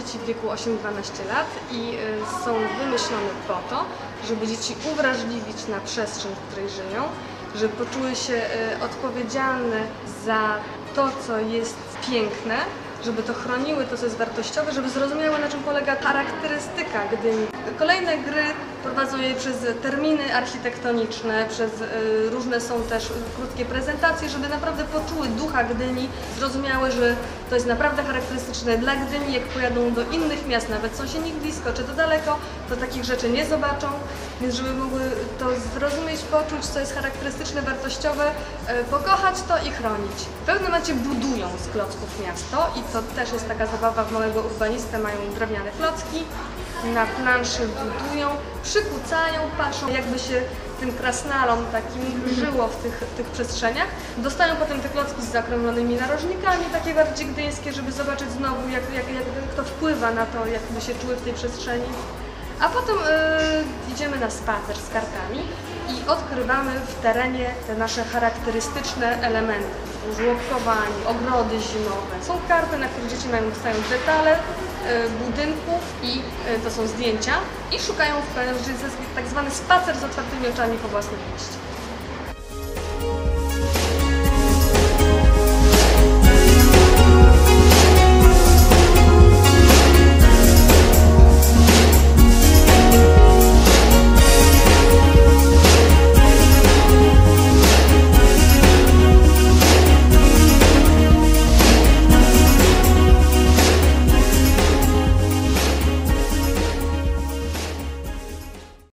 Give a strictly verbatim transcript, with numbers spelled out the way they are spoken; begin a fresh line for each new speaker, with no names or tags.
dzieci w wieku osiem dwanaście lat i są wymyślone po to, żeby dzieci uwrażliwić na przestrzeń, w której żyją, żeby poczuły się odpowiedzialne za to, co jest piękne, żeby to chroniły, to co jest wartościowe, żeby zrozumiały, na czym polega charakterystyka Gdyni. Kolejne gry prowadzą je przez terminy architektoniczne, przez y, różne są też krótkie prezentacje, żeby naprawdę poczuły ducha Gdyni, zrozumiały, że to jest naprawdę charakterystyczne dla Gdyni, jak pojadą do innych miast, nawet sąsiednich blisko czy to daleko, to takich rzeczy nie zobaczą, więc żeby mogły to zrozumieć, poczuć, co jest charakterystyczne, wartościowe, y, pokochać to i chronić. W pewnym momencie budują z klocków miasto i to też jest taka zabawa w małego urbanistę, mają drewniane klocki, na planszy budują, przykucają, patrzą, jakby się tym krasnalom takim żyło w tych, tych przestrzeniach. Dostają potem te klocki z zakrąglonymi narożnikami, takie bardziej gdyńskie, żeby zobaczyć znowu, jak, jak, jak to wpływa na to, jakby się czuły w tej przestrzeni. A potem yy, idziemy na spacer z kartami i odkrywamy w terenie te nasze charakterystyczne elementy. Żłobkowanie, ogrody zimowe. Są karty, na których dzieci mają dostają detale yy, budynków i yy, to są zdjęcia i szukają w pewnym, że jest tak zwany spacer z otwartymi oczami po własnym mieście.